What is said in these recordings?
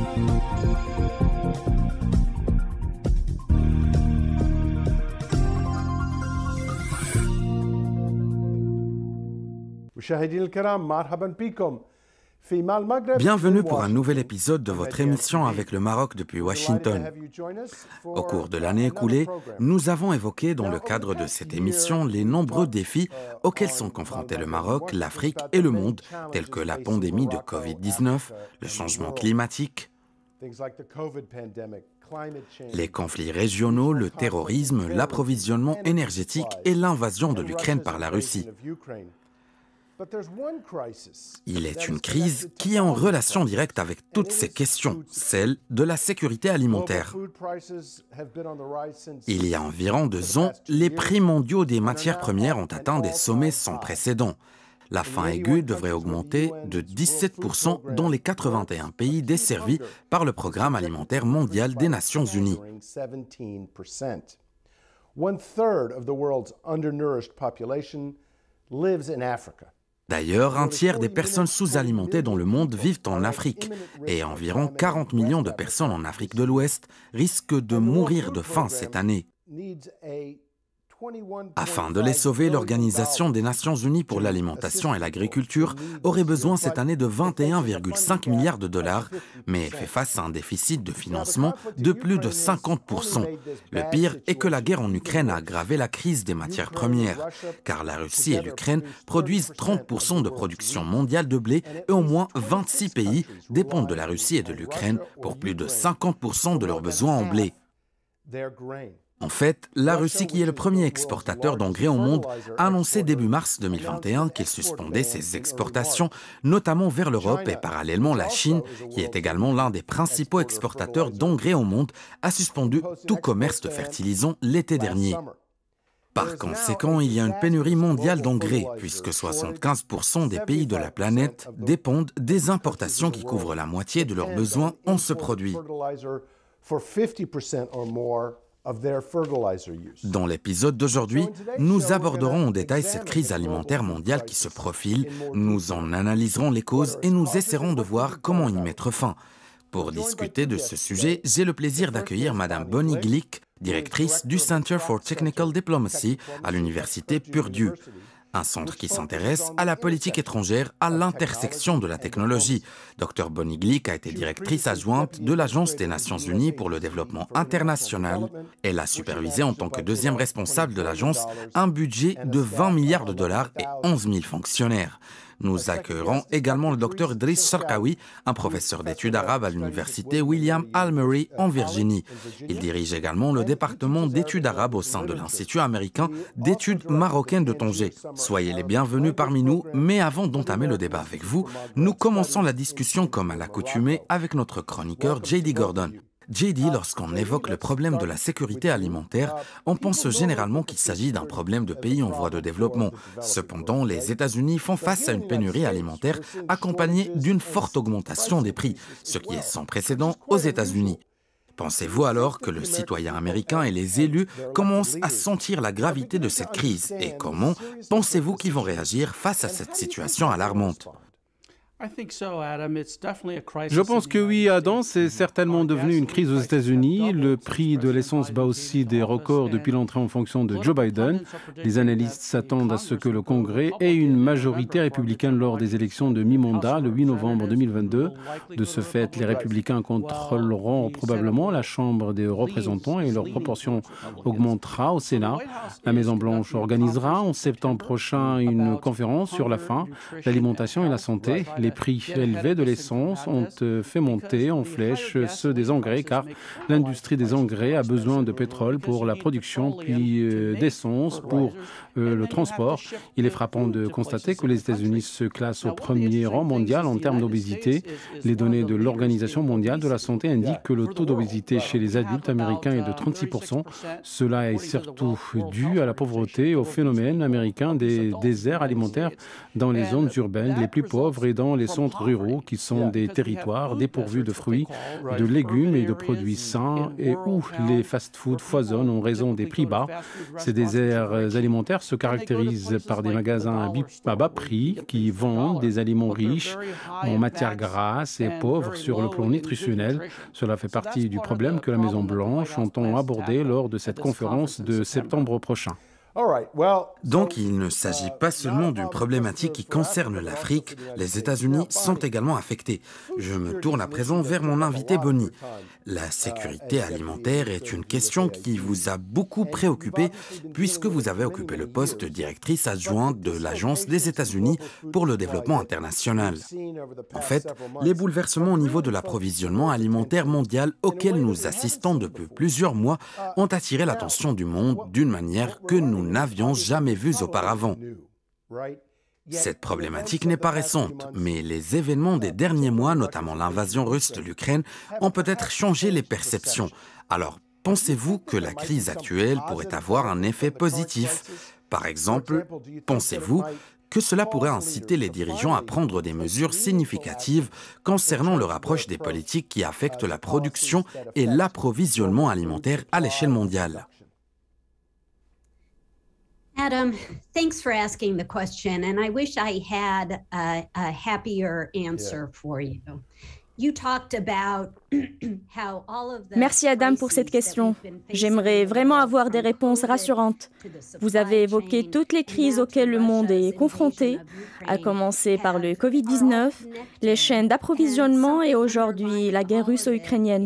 Bienvenue pour un nouvel épisode de votre émission avec le Maroc depuis Washington. Au cours de l'année écoulée, nous avons évoqué dans le cadre de cette émission les nombreux défis auxquels sont confrontés le Maroc, l'Afrique et le monde, tels que la pandémie de Covid-19, le changement climatique, les conflits régionaux, le terrorisme, l'approvisionnement énergétique et l'invasion de l'Ukraine par la Russie. Il est une crise qui est en relation directe avec toutes ces questions, celle de la sécurité alimentaire. Il y a environ 2 ans, les prix mondiaux des matières premières ont atteint des sommets sans précédent. La faim aiguë devrait augmenter de 17% dans les 81 pays desservis par le Programme alimentaire mondial des Nations Unies. D'ailleurs, 1/3 des personnes sous-alimentées dans le monde vivent en Afrique et environ 40 millions de personnes en Afrique de l'Ouest risquent de mourir de faim cette année. Afin de les sauver, l'Organisation des Nations Unies pour l'alimentation et l'agriculture aurait besoin cette année de 21,5 milliards de dollars, mais fait face à un déficit de financement de plus de 50%. Le pire est que la guerre en Ukraine a aggravé la crise des matières premières, car la Russie et l'Ukraine produisent 30% de production mondiale de blé et au moins 26 pays dépendent de la Russie et de l'Ukraine pour plus de 50% de leurs besoins en blé. En fait, la Russie, qui est le premier exportateur d'engrais au monde, a annoncé début mars 2021 qu'il suspendait ses exportations, notamment vers l'Europe, et parallèlement la Chine, qui est également l'un des principaux exportateurs d'engrais au monde, a suspendu tout commerce de fertilisants l'été dernier. Par conséquent, il y a une pénurie mondiale d'engrais, puisque 75% des pays de la planète dépendent des importations qui couvrent la moitié de leurs besoins en ce produit. Dans l'épisode d'aujourd'hui, nous aborderons en détail cette crise alimentaire mondiale qui se profile, nous en analyserons les causes et nous essaierons de voir comment y mettre fin. Pour discuter de ce sujet, j'ai le plaisir d'accueillir Madame Bonnie Glick, directrice du Center for Technical Diplomacy à l'Université Purdue. Un centre qui s'intéresse à la politique étrangère à l'intersection de la technologie. Dr Bonnie Glick a été directrice adjointe de l'Agence des Nations Unies pour le développement international. Elle a supervisé en tant que deuxième responsable de l'agence un budget de 20 milliards de dollars et 11 000 fonctionnaires. Nous accueillerons également le Dr Driss Sharkawi, un professeur d'études arabes à l'université William Almery en Virginie. Il dirige également le département d'études arabes au sein de l'Institut américain d'études marocaines de Tanger. Soyez les bienvenus parmi nous, mais avant d'entamer le débat avec vous, nous commençons la discussion comme à l'accoutumée avec notre chroniqueur J.D. Gordon. J.D., lorsqu'on évoque le problème de la sécurité alimentaire, on pense généralement qu'il s'agit d'un problème de pays en voie de développement. Cependant, les États-Unis font face à une pénurie alimentaire accompagnée d'une forte augmentation des prix, ce qui est sans précédent aux États-Unis. Pensez-vous alors que le citoyen américain et les élus commencent à sentir la gravité de cette crise? Et comment pensez-vous qu'ils vont réagir face à cette situation alarmante? Je pense que oui, Adam, c'est certainement devenu une crise aux États-Unis. Le prix de l'essence bat aussi des records depuis l'entrée en fonction de Joe Biden. Les analystes s'attendent à ce que le Congrès ait une majorité républicaine lors des élections de mi-mandat le 8 novembre 2022. De ce fait, les républicains contrôleront probablement la Chambre des représentants et leur proportion augmentera au Sénat. La Maison-Blanche organisera en septembre prochain une conférence sur la faim, l'alimentation et la santé. Les prix élevés de l'essence ont fait monter en flèche ceux des engrais car l'industrie des engrais a besoin de pétrole pour la production puis d'essence pour le transport. Il est frappant de constater que les États-Unis se classent au premier rang mondial en termes d'obésité. Les données de l'Organisation mondiale de la santé indiquent que le taux d'obésité chez les adultes américains est de 36%. Cela est surtout dû à la pauvreté et au phénomène américain des déserts alimentaires dans les zones urbaines les plus pauvres et dans les les centres ruraux, qui sont des territoires dépourvus de fruits, de légumes et de produits sains, et où les fast-foods foisonnent en raison des prix bas. Ces déserts alimentaires se caractérisent par des magasins à bas prix qui vendent des aliments riches en matières grasses et pauvres sur le plan nutritionnel. Cela fait partie du problème que la Maison-Blanche entend aborder lors de cette conférence de septembre prochain. Donc il ne s'agit pas seulement d'une problématique qui concerne l'Afrique, les États-Unis sont également affectés. Je me tourne à présent vers mon invité Bonnie. La sécurité alimentaire est une question qui vous a beaucoup préoccupé puisque vous avez occupé le poste de directrice adjointe de l'Agence des États-Unis pour le développement international. En fait, les bouleversements au niveau de l'approvisionnement alimentaire mondial auxquels nous assistons depuis plusieurs mois ont attiré l'attention du monde d'une manière que nous n'avions jamais vue auparavant. Cette problématique n'est pas récente, mais les événements des derniers mois, notamment l'invasion russe de l'Ukraine, ont peut-être changé les perceptions. Alors, pensez-vous que la crise actuelle pourrait avoir un effet positif? Par exemple, pensez-vous que cela pourrait inciter les dirigeants à prendre des mesures significatives concernant leur approche des politiques qui affectent la production et l'approvisionnement alimentaire à l'échelle mondiale? Adam, thanks for asking the question, and I wish I had a happier answer for you. Merci Adam pour cette question. J'aimerais vraiment avoir des réponses rassurantes. Vous avez évoqué toutes les crises auxquelles le monde est confronté, à commencer par le Covid-19, les chaînes d'approvisionnement et aujourd'hui la guerre russo-ukrainienne.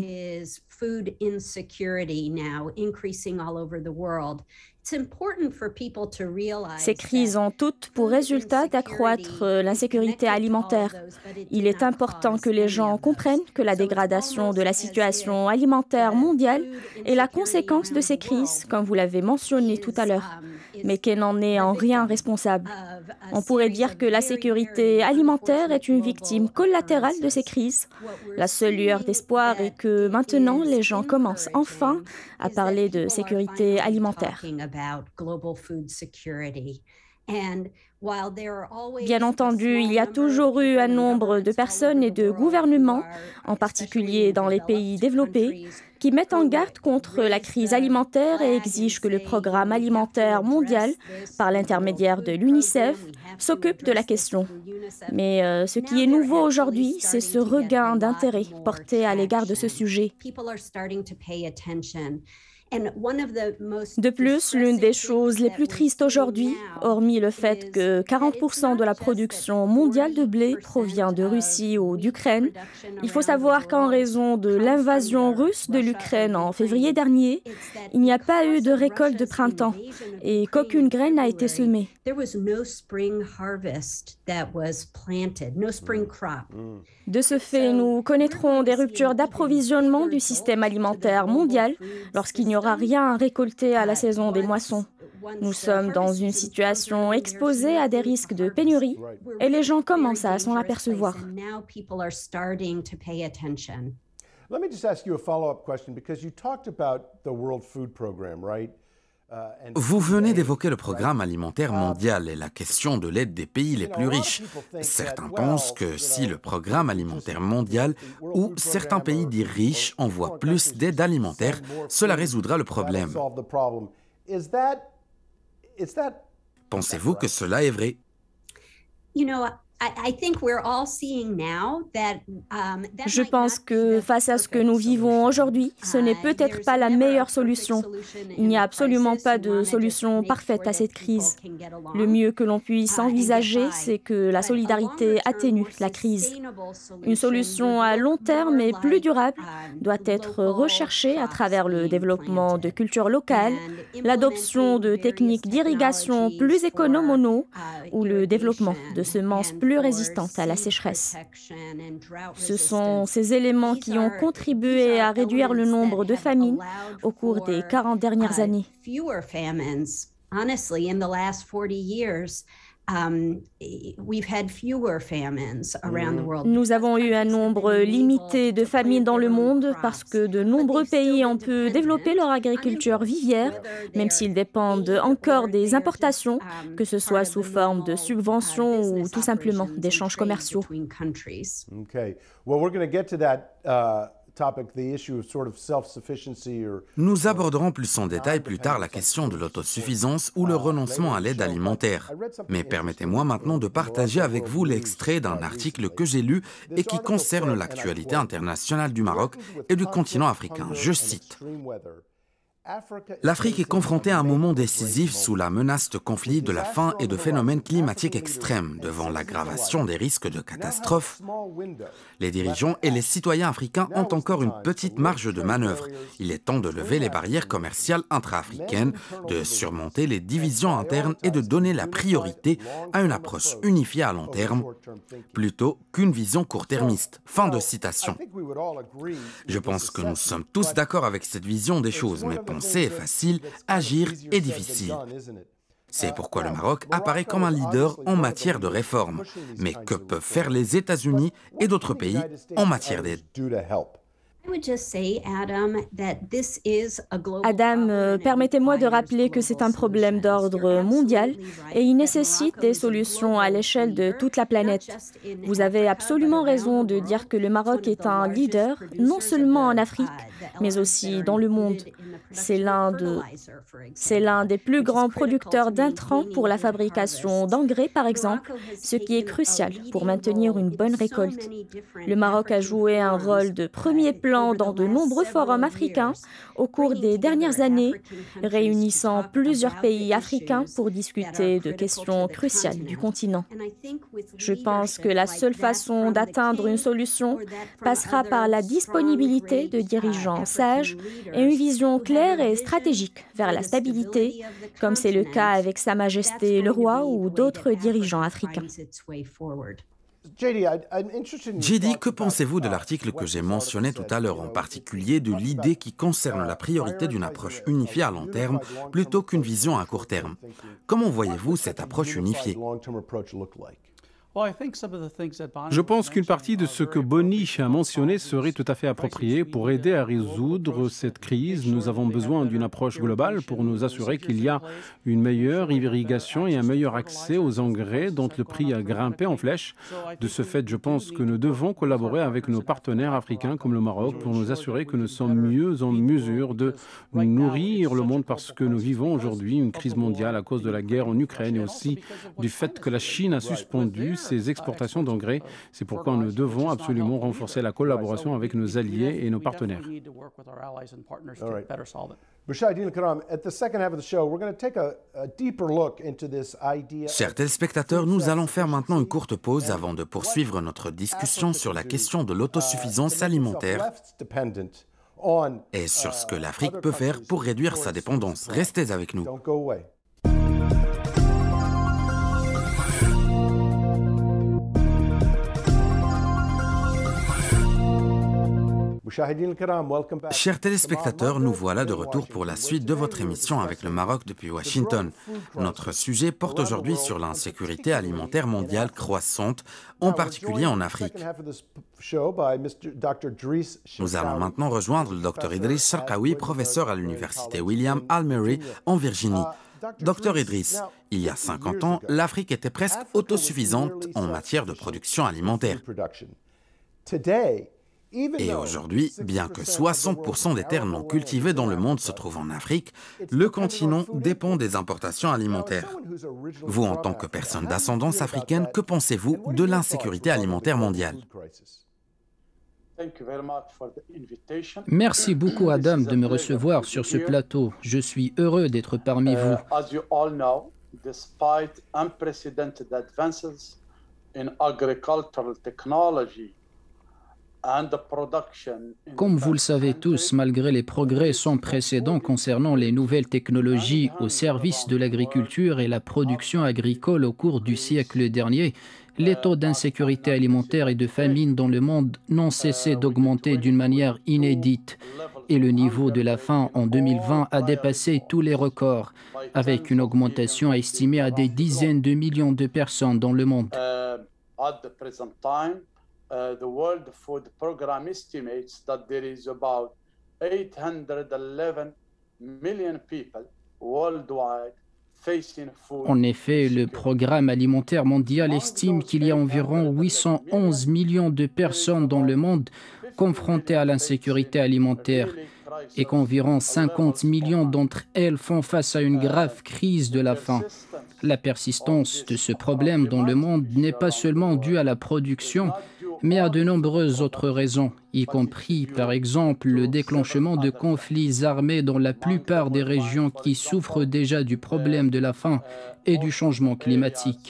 Ces crises ont toutes pour résultat d'accroître l'insécurité alimentaire. Il est important que les gens comprennent que la dégradation de la situation alimentaire mondiale est la conséquence de ces crises, comme vous l'avez mentionné tout à l'heure, mais qu'elle n'en est en rien responsable. On pourrait dire que la sécurité alimentaire est une victime collatérale de ces crises. La seule lueur d'espoir est que maintenant, les gens commencent enfin à parler de sécurité alimentaire. Bien entendu, il y a toujours eu un nombre de personnes et de gouvernements, en particulier dans les pays développés, qui mettent en garde contre la crise alimentaire et exigent que le programme alimentaire mondial, par l'intermédiaire de l'UNICEF, s'occupe de la question. Mais ce qui est nouveau aujourd'hui, c'est ce regain d'intérêt porté à l'égard de ce sujet. De plus, l'une des choses les plus tristes aujourd'hui, hormis le fait que 40% de la production mondiale de blé provient de Russie ou d'Ukraine, il faut savoir qu'en raison de l'invasion russe de l'Ukraine en février dernier, il n'y a pas eu de récolte de printemps et qu'aucune graine n'a été semée. De ce fait, nous connaîtrons des ruptures d'approvisionnement du système alimentaire mondial lorsqu'il n'y aura rien à récolter à la saison des moissons. Nous sommes dans une situation exposée à des risques de pénurie et les gens commencent à s'en apercevoir. Let me just ask you a follow-up question because you talked about the World Food Program, right? Vous venez d'évoquer le programme alimentaire mondial et la question de l'aide des pays les plus riches. Certains pensent que si le programme alimentaire mondial ou certains pays dits riches envoient plus d'aide alimentaire, cela résoudra le problème. Pensez-vous que cela est vrai? Je pense que face à ce que nous vivons aujourd'hui, ce n'est peut-être pas la meilleure solution. Il n'y a absolument pas de solution parfaite à cette crise. Le mieux que l'on puisse envisager, c'est que la solidarité atténue la crise. Une solution à long terme et plus durable doit être recherchée à travers le développement de cultures locales, l'adoption de techniques d'irrigation plus économes en eau ou le développement de semences plus résistantes à la sécheresse. Ce sont ces éléments qui ont contribué à réduire le nombre de famines au cours des 40 dernières années. Nous avons eu un nombre limité de famines dans le monde parce que de nombreux pays ont pu développer leur agriculture vivière, même s'ils dépendent encore des importations, que ce soit sous forme de subventions ou tout simplement d'échanges commerciaux. Okay. Well, we're going to get to that topic, the issue of sort of self-sufficiency or... Nous aborderons plus en détail plus tard la question de l'autosuffisance ou le renoncement à l'aide alimentaire. Mais permettez-moi maintenant de partager avec vous l'extrait d'un article que j'ai lu et qui concerne l'actualité internationale du Maroc et du continent africain. Je cite. L'Afrique est confrontée à un moment décisif sous la menace de conflits, de la faim et de phénomènes climatiques extrêmes. Devant l'aggravation des risques de catastrophes, les dirigeants et les citoyens africains ont encore une petite marge de manœuvre. Il est temps de lever les barrières commerciales intra-africaines, de surmonter les divisions internes et de donner la priorité à une approche unifiée à long terme, plutôt qu'une vision court-termiste. Fin de citation. Je pense que nous sommes tous d'accord avec cette vision des choses, mais penser est facile, agir est difficile. C'est pourquoi le Maroc apparaît comme un leader en matière de réforme. Mais que peuvent faire les États-Unis et d'autres pays en matière d'aide? Adam, permettez-moi de rappeler que c'est un problème d'ordre mondial et il nécessite des solutions à l'échelle de toute la planète. Vous avez absolument raison de dire que le Maroc est un leader, non seulement en Afrique, mais aussi dans le monde. C'est l'un des plus grands producteurs d'intrants pour la fabrication d'engrais, par exemple, ce qui est crucial pour maintenir une bonne récolte. Le Maroc a joué un rôle de premier plan dans de nombreux forums africains au cours des dernières années, réunissant plusieurs pays africains pour discuter de questions cruciales du continent. Je pense que la seule façon d'atteindre une solution passera par la disponibilité de dirigeants sages et une vision claire et stratégique vers la stabilité, comme c'est le cas avec Sa Majesté le Roi ou d'autres dirigeants africains. JD, que pensez-vous de l'article que j'ai mentionné tout à l'heure, en particulier de l'idée qui concerne la priorité d'une approche unifiée à long terme plutôt qu'une vision à court terme? Comment voyez-vous cette approche unifiée? Je pense qu'une partie de ce que Bonnie a mentionné serait tout à fait appropriée pour aider à résoudre cette crise. Nous avons besoin d'une approche globale pour nous assurer qu'il y a une meilleure irrigation et un meilleur accès aux engrais dont le prix a grimpé en flèche. De ce fait, je pense que nous devons collaborer avec nos partenaires africains comme le Maroc pour nous assurer que nous sommes mieux en mesure de nourrir le monde parce que nous vivons aujourd'hui une crise mondiale à cause de la guerre en Ukraine et aussi du fait que la Chine a suspendu ses exportations d'engrais. C'est pourquoi nous devons absolument renforcer la collaboration avec nos alliés et nos partenaires. Chers téléspectateurs, nous allons faire maintenant une courte pause avant de poursuivre notre discussion sur la question de l'autosuffisance alimentaire et sur ce que l'Afrique peut faire pour réduire sa dépendance. Restez avec nous. Chers téléspectateurs, nous voilà de retour pour la suite de votre émission avec le Maroc depuis Washington. Notre sujet porte aujourd'hui sur l'insécurité alimentaire mondiale croissante, en particulier en Afrique. Nous allons maintenant rejoindre le Dr Idriss Charkaoui, professeur à l'université William Almery en Virginie. Dr Idriss, il y a 50 ans, l'Afrique était presque autosuffisante en matière de production alimentaire. Et aujourd'hui, bien que 60% des terres non cultivées dans le monde se trouvent en Afrique, le continent dépend des importations alimentaires. Vous, en tant que personne d'ascendance africaine, que pensez-vous de l'insécurité alimentaire mondiale? Merci beaucoup, Adam, de me recevoir sur ce plateau. Je suis heureux d'être parmi vous. Comme vous le savez tous, malgré les progrès sans précédent concernant les nouvelles technologies au service de l'agriculture et la production agricole au cours du siècle dernier, les taux d'insécurité alimentaire et de famine dans le monde n'ont cessé d'augmenter d'une manière inédite. et le niveau de la faim en 2020 a dépassé tous les records, avec une augmentation estimée à des dizaines de millions de personnes dans le monde. The World Food Programme estimates that there is about 811 million people worldwide facing food. En effet, le Programme alimentaire mondial estime qu'il y a environ 811 millions de personnes dans le monde confrontées à l'insécurité alimentaire et qu'environ 50 millions d'entre elles font face à une grave crise de la faim. La persistance de ce problème dans le monde n'est pas seulement due à la production, mais à de nombreuses autres raisons, y compris, par exemple, le déclenchement de conflits armés dans la plupart des régions qui souffrent déjà du problème de la faim et du changement climatique.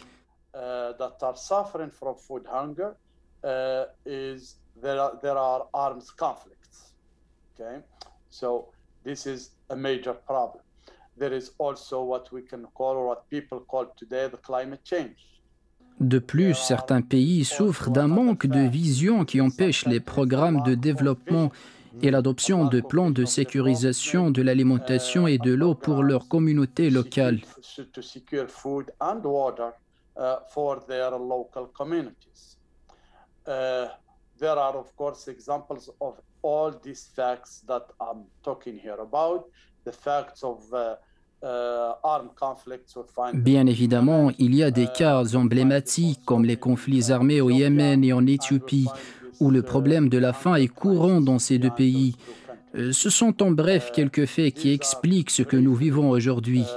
So this is a major problem. There is also what we can call, or what people call today, the climate change. De plus, certains pays souffrent d'un manque de vision qui empêche les programmes de développement et l'adoption de plans de sécurisation de l'alimentation et de l'eau pour leurs communautés locales. To secure food and water for their local communities. There are, of course, examples of all these facts that I'm talking here about, the facts of armed conflicts. Bien évidemment, il y a des cas emblématiques comme les conflits armés au Yémen et en Éthiopie, où le problème de la faim est courant dans ces deux pays. Ce sont en bref quelques faits qui expliquent ce que nous vivons aujourd'hui.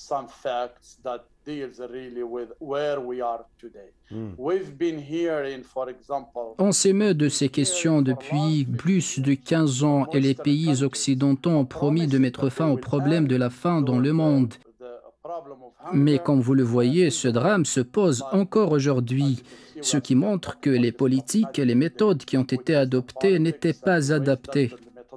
On s'émeut de ces questions depuis plus de 15 ans et les pays occidentaux ont promis de mettre fin au problème de la faim dans le monde. Mais comme vous le voyez, ce drame se pose encore aujourd'hui, ce qui montre que les politiques et les méthodes qui ont été adoptées n'étaient pas adaptées.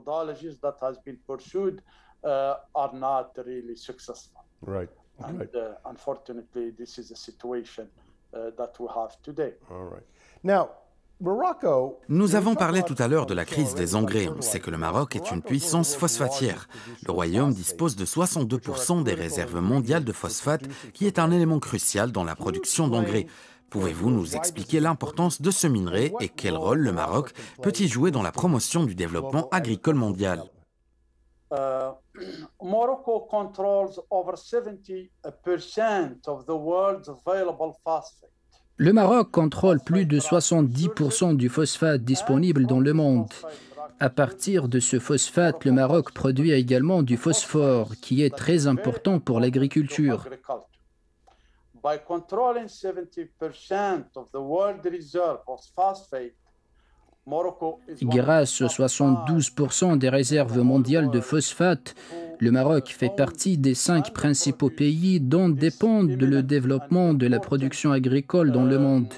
Right. And unfortunately, this is a situation that we have today. All right. Now, Morocco. Nous avons parlé tout à l'heure de la crise des engrais. On sait que le Maroc est une puissance phosphatière. Le Royaume dispose de 62% des réserves mondiales de phosphate, qui est un élément crucial dans la production d'engrais. Pouvez-vous nous expliquer l'importance de ce minerai et quel rôle le Maroc peut-y jouer dans la promotion du développement agricole mondial? Morocco controls over 70% of the world's available phosphate. Le Maroc contrôle plus de 70% du phosphate disponible dans le monde. À partir de ce phosphate, le Maroc produit également du phosphore, qui est très important pour l'agriculture. By controlling 70% of the world reserve of phosphate, grâce aux 72% des réserves mondiales de phosphate, le Maroc fait partie des 5 principaux pays dont dépend le développement de la production agricole dans le monde.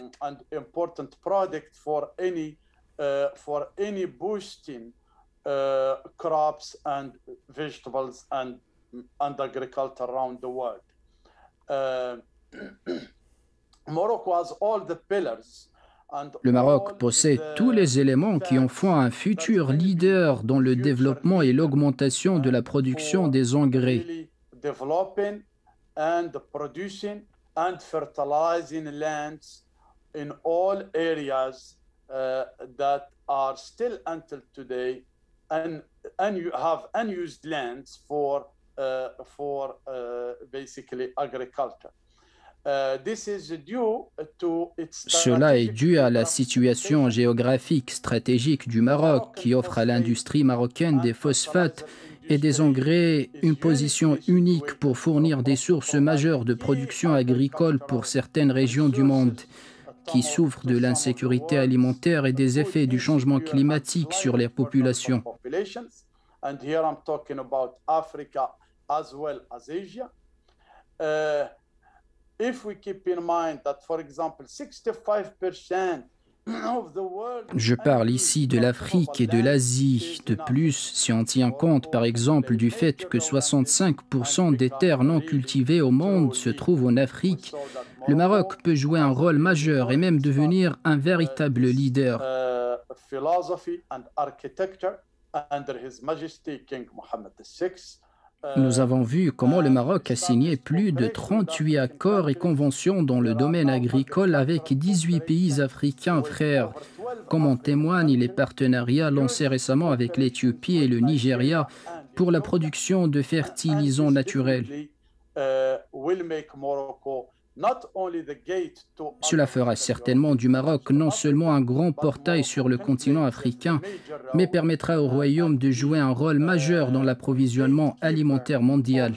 Le Maroc possède tous les éléments qui en font un futur leader dans le développement et l'augmentation de la production des engrais. Cela est dû à la situation géographique stratégique du Maroc qui offre à l'industrie marocaine des phosphates et des engrais une position unique pour fournir des sources majeures de production agricole pour certaines régions du monde qui souffrent de l'insécurité alimentaire et des effets du changement climatique sur les populations. Je parle ici de l'Afrique et de l'Asie. De plus, si on tient compte par exemple du fait que 65% des terres non cultivées au monde se trouvent en Afrique, le Maroc peut jouer un rôle majeur et même devenir un véritable leader. under His Majesty King Mohammed VI. Nous avons vu comment le Maroc a signé plus de 38 accords et conventions dans le domaine agricole avec 18 pays africains frères, comme en témoignent les partenariats lancés récemment avec l'Éthiopie et le Nigeria pour la production de fertilisants naturels. Cela fera certainement du Maroc non seulement un grand portail sur le continent africain, mais permettra au Royaume de jouer un rôle majeur dans l'approvisionnement alimentaire mondial.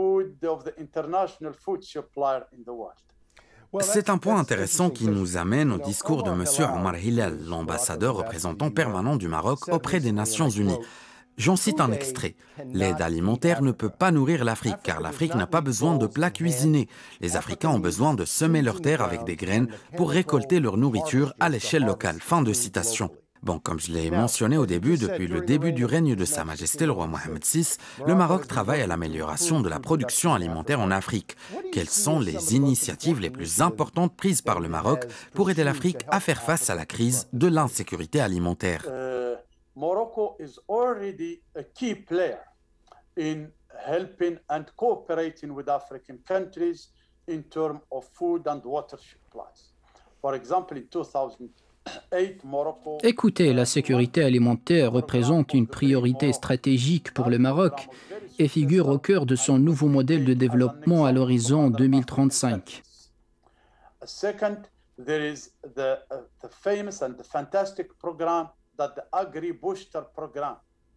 C'est un point intéressant qui nous amène au discours de M. Omar Hillel, l'ambassadeur représentant permanent du Maroc auprès des Nations Unies. J'en cite un extrait. L'aide alimentaire ne peut pas nourrir l'Afrique, car l'Afrique n'a pas besoin de plats cuisinés. Les Africains ont besoin de semer leurs terres avec des graines pour récolter leur nourriture à l'échelle locale. Fin de citation. Bon, comme je l'ai mentionné au début, depuis le début du règne de Sa Majesté le roi Mohammed VI, le Maroc travaille à l'amélioration de la production alimentaire en Afrique. Quelles sont les initiatives les plus importantes prises par le Maroc pour aider l'Afrique à faire face à la crise de l'insécurité alimentaire? Morocco is already a key player in helping and cooperating with African countries in terms of food and water supplies. For example, in 2008, Morocco... Écoutez, la sécurité alimentaire représente une priorité stratégique pour le Maroc et figure au cœur de son nouveau modèle de développement à l'horizon 2035. Second, there is the famous and the fantastic program that the Agri-Booster program,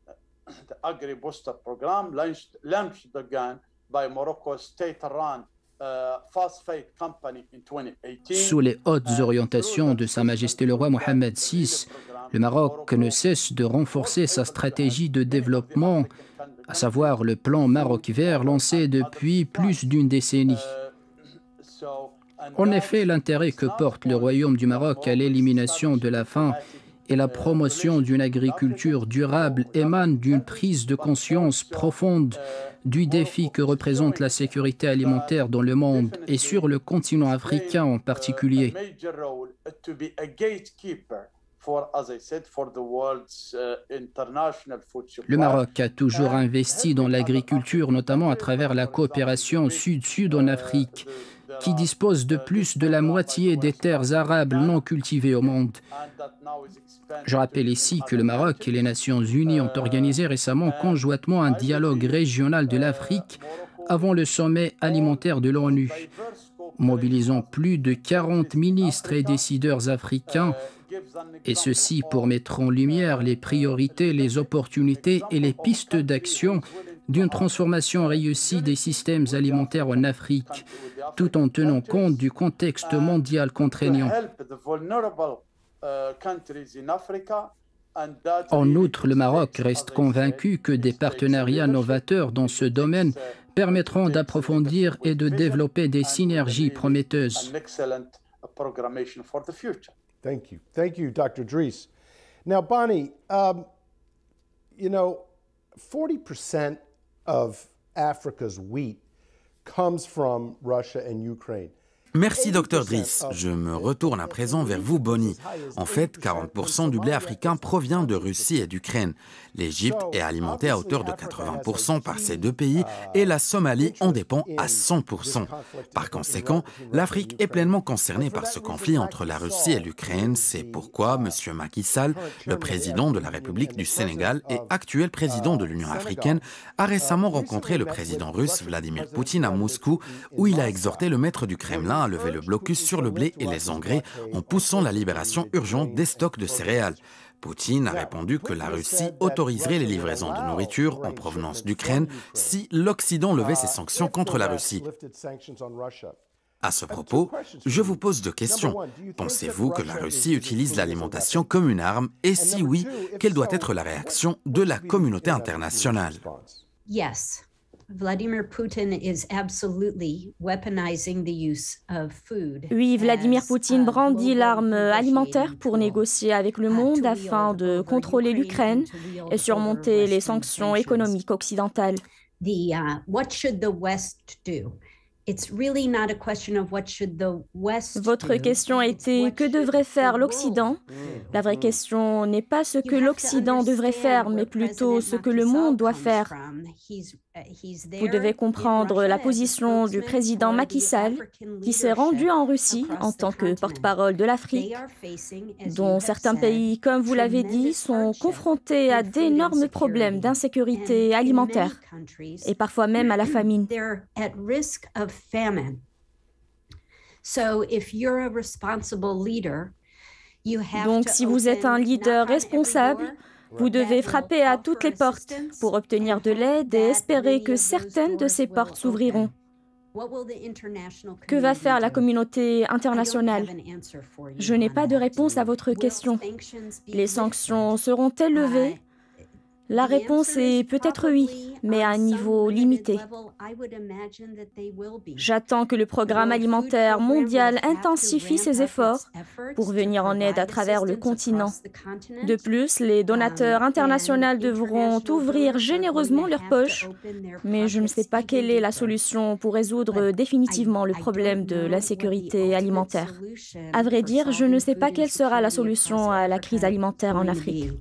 launched again by Morocco's state-run phosphate company in 2018. Sous les hautes orientations de Sa Majesté le roi Mohammed VI, le Maroc ne cesse de renforcer sa stratégie de développement, à savoir le plan Maroc vert lancé depuis plus d'une décennie. En effet, l'intérêt que porte le Royaume du Maroc à l'élimination de la faim et la promotion d'une agriculture durable émane d'une prise de conscience profonde du défi que représente la sécurité alimentaire dans le monde et sur le continent africain en particulier. Le Maroc a toujours investi dans l'agriculture, notamment à travers la coopération sud-sud en Afrique, qui dispose de plus de la moitié des terres arables non cultivées au monde. Je rappelle ici que le Maroc et les Nations Unies ont organisé récemment conjointement un dialogue régional de l'Afrique avant le sommet alimentaire de l'ONU, mobilisant plus de 40 ministres et décideurs africains, et ceci pour mettre en lumière les priorités, les opportunités et les pistes d'action d'une transformation réussie des systèmes alimentaires en Afrique, tout en tenant compte du contexte mondial contraignant. En outre, le Maroc reste convaincu que des partenariats novateurs dans ce domaine permettront d'approfondir et de développer des synergies prometteuses. Thank you, Dr. Dries. Now, Bonnie, 40% of Africa's wheat comes from Russia and Ukraine. Merci Dr Driss. Je me retourne à présent vers vous, Bonnie. En fait, 40% du blé africain provient de Russie et d'Ukraine. L'Égypte est alimentée à hauteur de 80% par ces deux pays et la Somalie en dépend à 100%. Par conséquent, l'Afrique est pleinement concernée par ce conflit entre la Russie et l'Ukraine. C'est pourquoi M. Macky Sall, le président de la République du Sénégal et actuel président de l'Union africaine, a récemment rencontré le président russe Vladimir Poutine à Moscou, où il a exhorté le maître du Kremlin à lever le blocus sur le blé et les engrais en poussant la libération urgente des stocks de céréales. Poutine a répondu que la Russie autoriserait les livraisons de nourriture en provenance d'Ukraine si l'Occident levait ses sanctions contre la Russie. À ce propos, je vous pose deux questions. Pensez-vous que la Russie utilise l'alimentation comme une arme? Et si oui, quelle doit être la réaction de la communauté internationale? Yes. Vladimir Putin is absolutely weaponizing the use of food. Oui, Vladimir Poutine brandit l'arme alimentaire pour négocier avec le monde afin de contrôler l'Ukraine et surmonter les sanctions économiques occidentales. What should the West do? Votre question était que devrait faire l'Occident? La vraie question n'est pas ce que l'Occident devrait faire, mais plutôt ce que le monde doit faire. Vous devez comprendre la position du président Macky Sall, qui s'est rendu en Russie en tant que porte-parole de l'Afrique, dont certains pays, comme vous l'avez dit, sont confrontés à d'énormes problèmes d'insécurité alimentaire et parfois même à la famine. Donc, si vous êtes un leader responsable, vous devez frapper à toutes les portes pour obtenir de l'aide et espérer que certaines de ces portes s'ouvriront. Que va faire la communauté internationale? Je n'ai pas de réponse à votre question. Les sanctions seront-elles levées? La réponse est peut-être oui, mais à un niveau limité. J'attends que le programme alimentaire mondial intensifie ses efforts pour venir en aide à travers le continent. De plus, les donateurs internationaux devront ouvrir généreusement leurs poches, mais je ne sais pas quelle est la solution pour résoudre définitivement le problème de l'insécurité alimentaire. À vrai dire, je ne sais pas quelle sera la solution à la crise alimentaire en Afrique.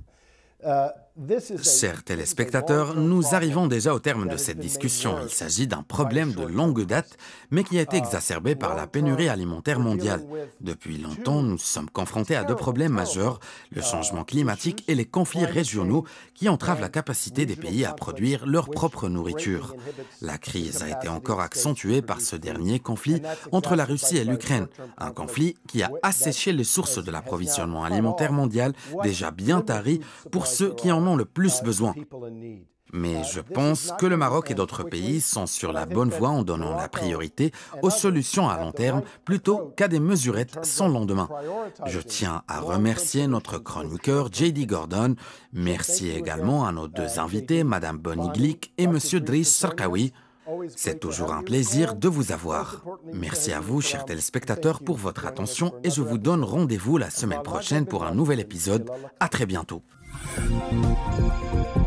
Chers téléspectateurs, nous arrivons déjà au terme de cette discussion. Il s'agit d'un problème de longue date, mais qui a été exacerbé par la pénurie alimentaire mondiale. Depuis longtemps, nous sommes confrontés à deux problèmes majeurs, le changement climatique et les conflits régionaux qui entravent la capacité des pays à produire leur propre nourriture. La crise a été encore accentuée par ce dernier conflit entre la Russie et l'Ukraine, un conflit qui a asséché les sources de l'approvisionnement alimentaire mondial, déjà bien taries pour ceux qui en ont le plus besoin. Mais je pense que le Maroc et d'autres pays sont sur la bonne voie en donnant la priorité aux solutions à long terme plutôt qu'à des mesurettes sans lendemain. Je tiens à remercier notre chroniqueur J.D. Gordon. Merci également à nos deux invités, Madame Bonnie Glick et Monsieur Driss Sarkawi. C'est toujours un plaisir de vous avoir. Merci à vous, chers téléspectateurs, pour votre attention et je vous donne rendez-vous la semaine prochaine pour un nouvel épisode. À très bientôt.